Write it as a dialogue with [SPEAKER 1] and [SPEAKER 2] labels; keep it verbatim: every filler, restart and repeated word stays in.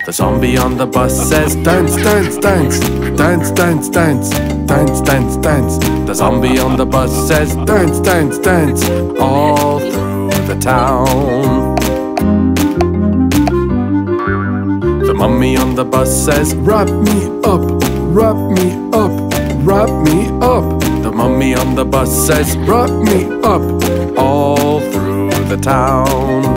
[SPEAKER 1] The zombie on the bus says, dance, dance, dance, dance, dance, dance, dance, dance, dance. The zombie on the bus says, dance, dance, dance, all through the town. The mummy on the bus says, wrap me up, wrap me up, wrap me up. The mummy on the bus says, wrap me up, all through the town.